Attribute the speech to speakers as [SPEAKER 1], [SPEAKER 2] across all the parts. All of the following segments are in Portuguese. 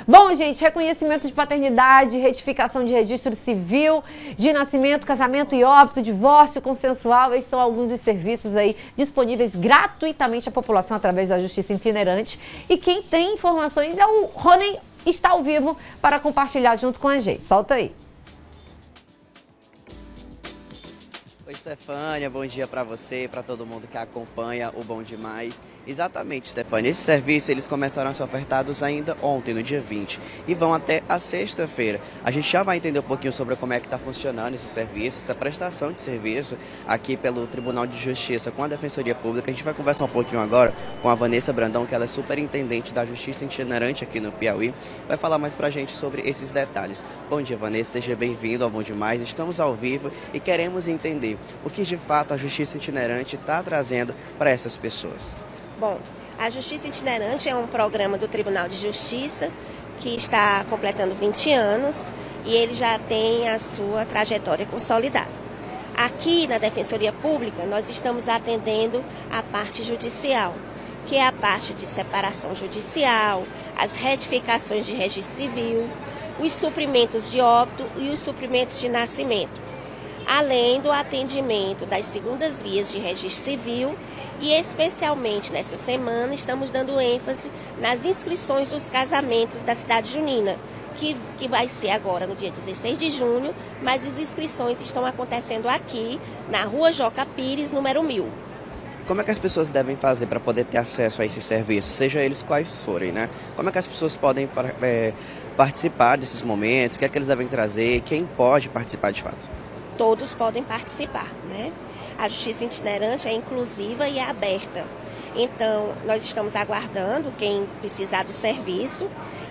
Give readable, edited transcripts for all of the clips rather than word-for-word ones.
[SPEAKER 1] Bom, gente, reconhecimento de paternidade, retificação de registro civil, de nascimento, casamento e óbito, divórcio consensual, esses são alguns dos serviços aí disponíveis gratuitamente à população através da Justiça Itinerante. E quem tem informações é o Rony, está ao vivo para compartilhar junto com a gente. Solta aí.
[SPEAKER 2] Oi, Stefânia, bom dia para você, para todo mundo que acompanha o Bom Demais. Exatamente, Stefânia, esses serviços eles começaram a ser ofertados ainda ontem, no dia 20, e vão até a sexta-feira. A gente já vai entender um pouquinho sobre como é que está funcionando esse serviço, essa prestação de serviço aqui pelo Tribunal de Justiça com a Defensoria Pública. A gente vai conversar um pouquinho agora com a Vanessa Brandão, que ela é superintendente da Justiça Itinerante aqui no Piauí. Vai falar mais para a gente sobre esses detalhes. Bom dia, Vanessa, seja bem-vindo ao Bom Demais. Estamos ao vivo e queremos entender o que de fato a Justiça Itinerante está trazendo para essas pessoas.
[SPEAKER 3] Bom, a Justiça Itinerante é um programa do Tribunal de Justiça que está completando 20 anos e ele já tem a sua trajetória consolidada. Aqui na Defensoria Pública nós estamos atendendo a parte judicial, que é a parte de separação judicial, as retificações de registro civil, os suprimentos de óbito e os suprimentos de nascimento, além do atendimento das segundas vias de registro civil e especialmente nessa semana estamos dando ênfase nas inscrições dos casamentos da cidade junina, que vai ser agora no dia 16 de junho, mas as inscrições estão acontecendo aqui na Rua Joca Pires, número 1000.
[SPEAKER 2] Como é que as pessoas devem fazer para poder ter acesso a esses serviços, seja eles quais forem, né? Como é que as pessoas podem participar desses momentos, o que é que eles devem trazer, quem pode participar de fato?
[SPEAKER 3] Todos podem participar, né? A Justiça Itinerante é inclusiva e é aberta. Então, nós estamos aguardando quem precisar do serviço.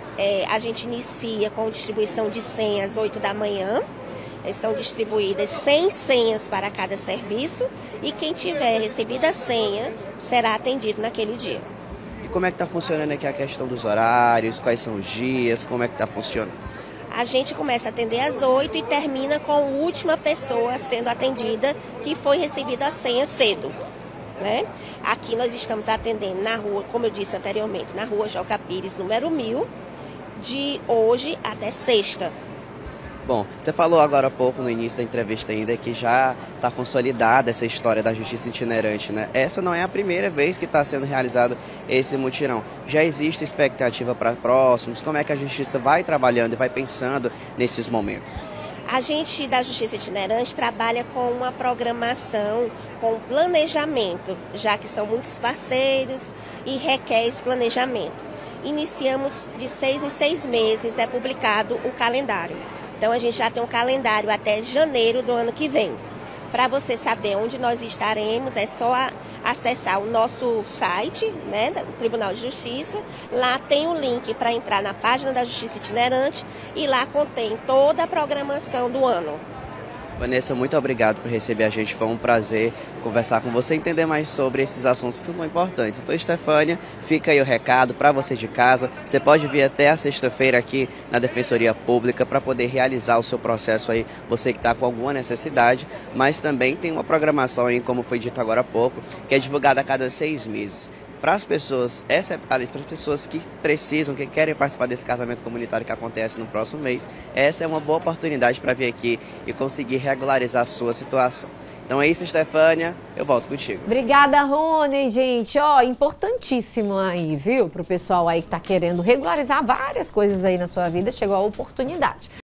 [SPEAKER 3] A gente inicia com distribuição de senhas às 8 da manhã. São distribuídas 100 senhas para cada serviço e quem tiver recebido a senha será atendido naquele dia.
[SPEAKER 2] E como é que está funcionando aqui a questão dos horários, quais são os dias, como é que está funcionando?
[SPEAKER 3] A gente começa a atender às 8 e termina com a última pessoa sendo atendida que foi recebida a senha cedo, né? Aqui nós estamos atendendo na rua, como eu disse anteriormente, na Rua Joca Pires, número 1000, de hoje até sexta.
[SPEAKER 2] Bom, você falou agora há pouco no início da entrevista ainda que já está consolidada essa história da Justiça Itinerante, né? Essa não é a primeira vez que está sendo realizado esse mutirão. Já existe expectativa para próximos? Como é que a Justiça vai trabalhando e vai pensando nesses momentos?
[SPEAKER 3] A gente da Justiça Itinerante trabalha com uma programação, com planejamento, já que são muitos parceiros e requer esse planejamento. Iniciamos de 6 em 6 meses, é publicado o calendário. Então, a gente já tem um calendário até janeiro do ano que vem. Para você saber onde nós estaremos, é só acessar o nosso site, né, do Tribunal de Justiça. Lá tem um link para entrar na página da Justiça Itinerante e lá contém toda a programação do ano.
[SPEAKER 2] Vanessa, muito obrigado por receber a gente, foi um prazer conversar com você e entender mais sobre esses assuntos que são importantes. Então, Stefânia, fica aí o recado para você de casa, você pode vir até a sexta-feira aqui na Defensoria Pública para poder realizar o seu processo aí, você que está com alguma necessidade, mas também tem uma programação aí, como foi dito agora há pouco, que é divulgada a cada 6 meses. Para as pessoas, essa é a lista para as pessoas que precisam, que querem participar desse casamento comunitário que acontece no próximo mês. Essa é uma boa oportunidade para vir aqui e conseguir regularizar a sua situação. Então é isso, Stefânia, eu volto contigo.
[SPEAKER 1] Obrigada, Rony, gente. Ó, importantíssimo aí, viu? Para o pessoal aí que está querendo regularizar várias coisas aí na sua vida, chegou a oportunidade.